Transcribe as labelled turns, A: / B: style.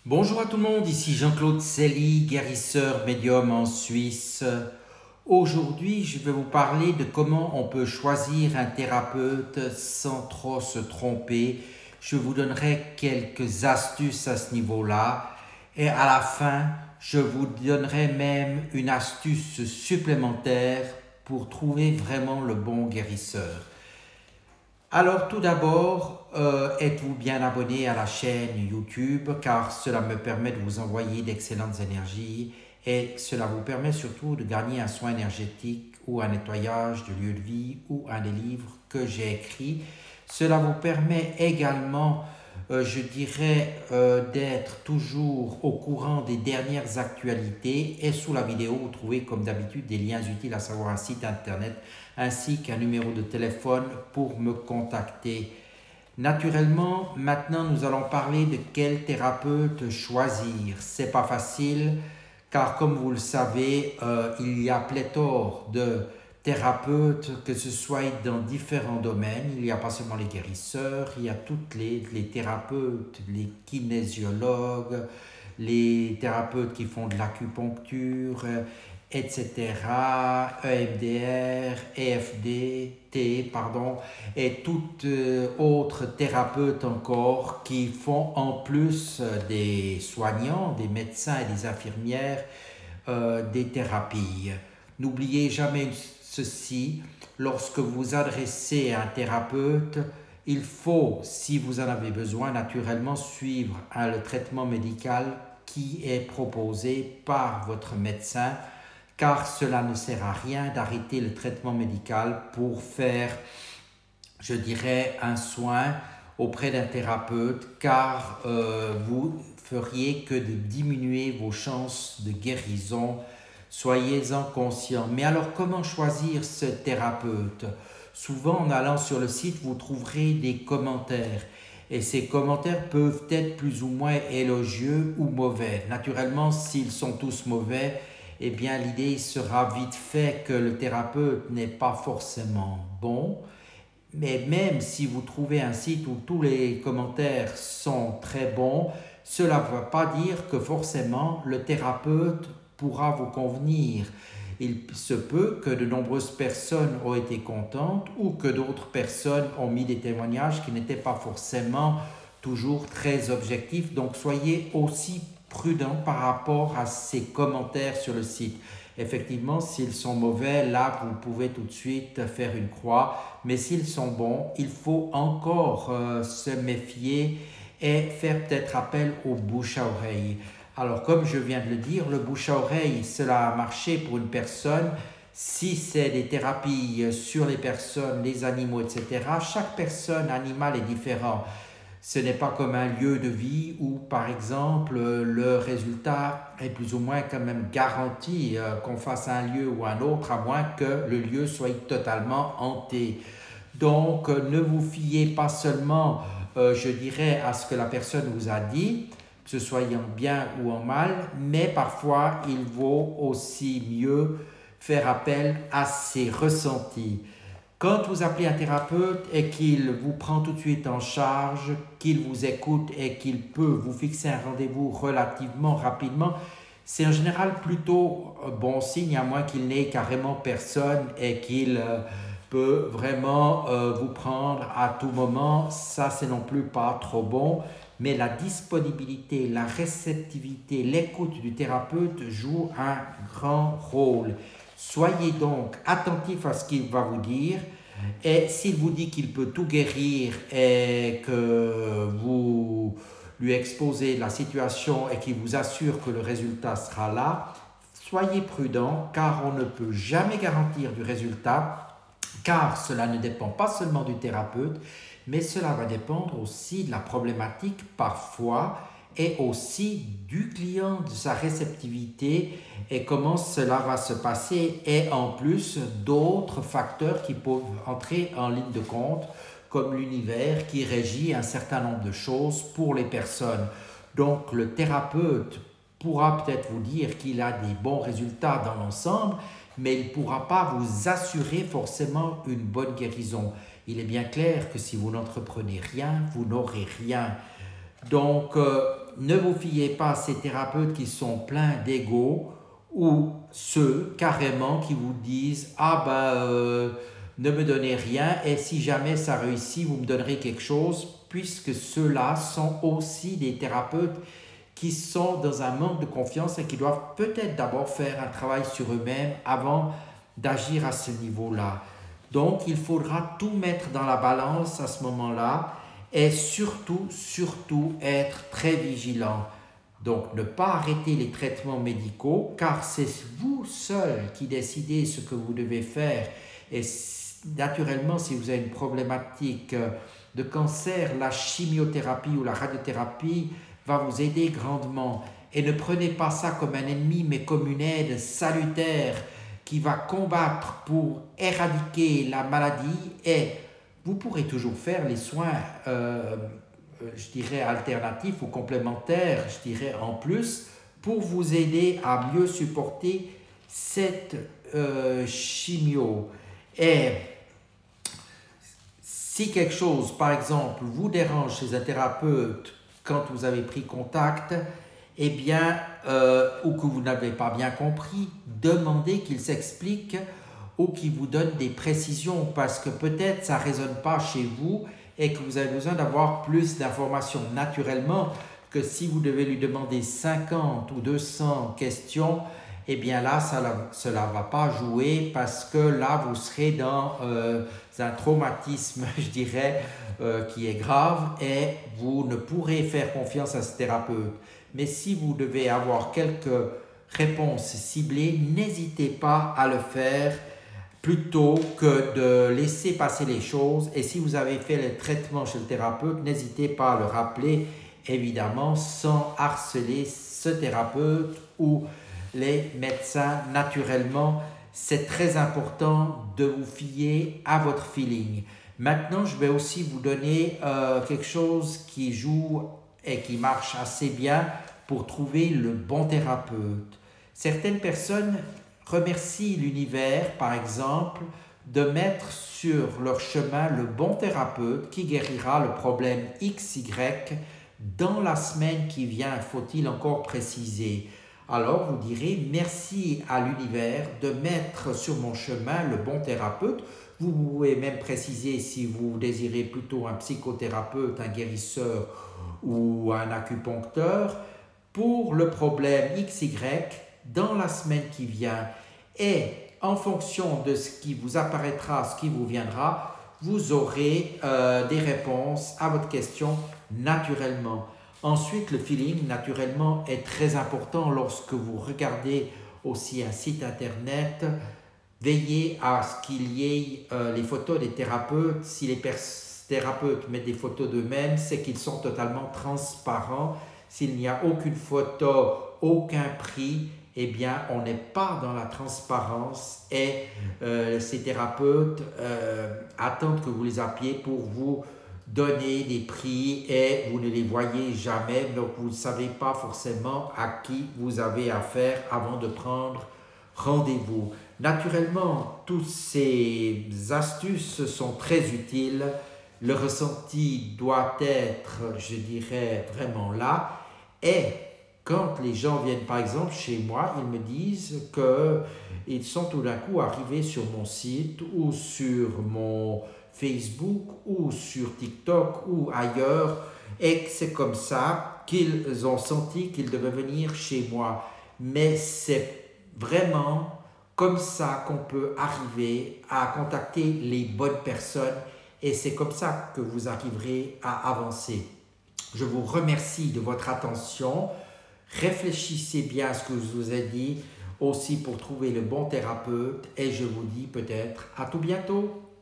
A: Bonjour à tout le monde, ici Jean-Claude Selly, guérisseur médium en Suisse. Aujourd'hui, je vais vous parler de comment on peut choisir un thérapeute sans trop se tromper. Je vous donnerai quelques astuces à ce niveau-là et à la fin, je vous donnerai même une astuce supplémentaire pour trouver vraiment le bon guérisseur. Alors tout d'abord, êtes-vous bien abonné à la chaîne YouTube car cela me permet de vous envoyer d'excellentes énergies et cela vous permet surtout de gagner un soin énergétique ou un nettoyage de lieu de vie ou un des livres que j'ai écrits. Cela vous permet également, d'être toujours au courant des dernières actualités et sous la vidéo, vous trouvez comme d'habitude des liens utiles, à savoir un site internet ainsi qu'un numéro de téléphone pour me contacter. Naturellement, maintenant nous allons parler de quel thérapeute choisir. C'est pas facile car comme vous le savez, il y a pléthore de thérapeutes, que ce soit dans différents domaines. Il n'y a pas seulement les guérisseurs, il y a toutes les thérapeutes, les kinésiologues, les thérapeutes qui font de l'acupuncture, etc., EMDR, EFT, pardon, et toutes autres thérapeutes encore qui font en plus des soignants, des médecins et des infirmières, des thérapies. N'oubliez jamais ceci, lorsque vous adressez à un thérapeute, il faut, si vous en avez besoin, naturellement suivre le traitement médical qui est proposé par votre médecin, car cela ne sert à rien d'arrêter le traitement médical pour faire, un soin auprès d'un thérapeute, car vous feriez que de diminuer vos chances de guérison. Soyez-en conscient. Mais alors, comment choisir ce thérapeute? Souvent, en allant sur le site, vous trouverez des commentaires. Et ces commentaires peuvent être plus ou moins élogieux ou mauvais. Naturellement, s'ils sont tous mauvais, eh bien, l'idée sera vite faite que le thérapeute n'est pas forcément bon. Mais même si vous trouvez un site où tous les commentaires sont très bons, cela ne veut pas dire que forcément le thérapeute pourra vous convenir. Il se peut que de nombreuses personnes ont été contentes ou que d'autres personnes ont mis des témoignages qui n'étaient pas forcément toujours très objectifs. Donc soyez aussi prudent par rapport à ces commentaires sur le site. Effectivement, s'ils sont mauvais, là, vous pouvez tout de suite faire une croix. Mais s'ils sont bons, il faut encore se méfier et faire peut-être appel au bouche à oreille. Alors, comme je viens de le dire, le bouche à oreille, cela a marché pour une personne. Si c'est des thérapies sur les personnes, les animaux, etc., chaque personne animale est différente. Ce n'est pas comme un lieu de vie où, par exemple, le résultat est plus ou moins quand même garanti, qu'on fasse un lieu ou un autre, à moins que le lieu soit totalement hanté. Donc, ne vous fiez pas seulement, à ce que la personne vous a dit, que ce soit en bien ou en mal, mais parfois, il vaut aussi mieux faire appel à ses ressentis. Quand vous appelez un thérapeute et qu'il vous prend tout de suite en charge, qu'il vous écoute et qu'il peut vous fixer un rendez-vous relativement rapidement, c'est en général plutôt bon signe, à moins qu'il n'ait carrément personne et qu'il peut vraiment vous prendre à tout moment. Ça, c'est non plus pas trop bon. Mais la disponibilité, la réceptivité, l'écoute du thérapeute jouent un grand rôle. Soyez donc attentif à ce qu'il va vous dire et s'il vous dit qu'il peut tout guérir et que vous lui exposez la situation et qu'il vous assure que le résultat sera là, soyez prudent car on ne peut jamais garantir du résultat car cela ne dépend pas seulement du thérapeute, mais cela va dépendre aussi de la problématique parfois et aussi du client, de sa réceptivité et comment cela va se passer et en plus d'autres facteurs qui peuvent entrer en ligne de compte comme l'univers qui régit un certain nombre de choses pour les personnes. Donc le thérapeute pourra peut-être vous dire qu'il a des bons résultats dans l'ensemble, mais il ne pourra pas vous assurer forcément une bonne guérison. Il est bien clair que si vous n'entreprenez rien, vous n'aurez rien. Donc, ne vous fiez pas à ces thérapeutes qui sont pleins d'ego ou ceux carrément qui vous disent « Ah ben, ne me donnez rien et si jamais ça réussit, vous me donnerez quelque chose » puisque ceux-là sont aussi des thérapeutes qui sont dans un manque de confiance et qui doivent peut-être d'abord faire un travail sur eux-mêmes avant d'agir à ce niveau-là. Donc, il faudra tout mettre dans la balance à ce moment-là et surtout être très vigilant. Donc, ne pas arrêter les traitements médicaux car c'est vous seul qui décidez ce que vous devez faire. Et naturellement, si vous avez une problématique de cancer, la chimiothérapie ou la radiothérapie va vous aider grandement. Et ne prenez pas ça comme un ennemi, mais comme une aide salutaire qui va combattre pour éradiquer la maladie. Et vous pourrez toujours faire les soins, je dirais, alternatifs ou complémentaires, je dirais, en plus, pour vous aider à mieux supporter cette chimio. Et si quelque chose, par exemple, vous dérange chez un thérapeute quand vous avez pris contact, eh bien, ou que vous n'avez pas bien compris, demandez qu'il s'explique ou qu'il vous donne des précisions parce que peut-être ça ne résonne pas chez vous et que vous avez besoin d'avoir plus d'informations naturellement que si vous devez lui demander 50 ou 200 questions, eh bien là, cela ne va pas jouer parce que là, vous serez dans un traumatisme, je dirais, qui est grave et vous ne pourrez faire confiance à ce thérapeute. Mais si vous devez avoir quelques réponses ciblées, n'hésitez pas à le faire plutôt que de laisser passer les choses. Et si vous avez fait le traitement chez le thérapeute, n'hésitez pas à le rappeler, évidemment, sans harceler ce thérapeute ou les médecins. Naturellement, c'est très important de vous fier à votre feeling. Maintenant, je vais aussi vous donner quelque chose qui joue et qui marche assez bien pour trouver le bon thérapeute. Certaines personnes remercient l'univers, par exemple, de mettre sur leur chemin le bon thérapeute qui guérira le problème XY dans la semaine qui vient, faut-il encore préciser. Alors vous direz merci à l'univers de mettre sur mon chemin le bon thérapeute. Vous pouvez même préciser si vous désirez plutôt un psychothérapeute, un guérisseur ou un acupuncteur pour le problème XY dans la semaine qui vient. Et en fonction de ce qui vous apparaîtra, ce qui vous viendra, vous aurez des réponses à votre question naturellement. Ensuite, le feeling, naturellement, est très important lorsque vous regardez aussi un site internet. Veillez à ce qu'il y ait les photos des thérapeutes. Si les thérapeutes mettent des photos d'eux-mêmes, c'est qu'ils sont totalement transparents. S'il n'y a aucune photo, aucun prix, eh bien, on n'est pas dans la transparence et ces thérapeutes attendent que vous les appeliez pour vous donner des prix et vous ne les voyez jamais, donc vous ne savez pas forcément à qui vous avez affaire avant de prendre rendez-vous. Naturellement, toutes ces astuces sont très utiles. Le ressenti doit être, je dirais, vraiment là. Et quand les gens viennent, par exemple, chez moi, ils me disent qu'ils sont tout d'un coup arrivés sur mon site ou sur mon Facebook ou sur TikTok ou ailleurs et que c'est comme ça qu'ils ont senti qu'ils devaient venir chez moi. Mais c'est vraiment comme ça qu'on peut arriver à contacter les bonnes personnes et c'est comme ça que vous arriverez à avancer. Je vous remercie de votre attention. Réfléchissez bien à ce que je vous ai dit aussi pour trouver le bon thérapeute et je vous dis peut-être à tout bientôt.